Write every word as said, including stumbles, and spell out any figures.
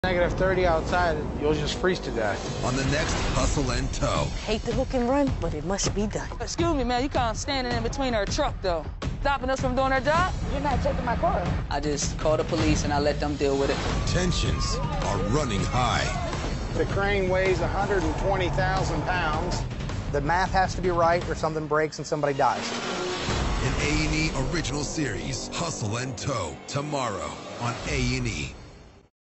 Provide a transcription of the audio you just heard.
Negative thirty outside, you'll just freeze to death. On the next Hustle and Tow. Hate to hook and run, but it must be done. Excuse me, man, you can't standing in between our truck, though. Stopping us from doing our job? You're not checking my car. I just call the police and I let them deal with it. Tensions are running high. The crane weighs one hundred twenty thousand pounds. The math has to be right or something breaks and somebody dies. An A and E original series, Hustle and Tow, tomorrow on A and E.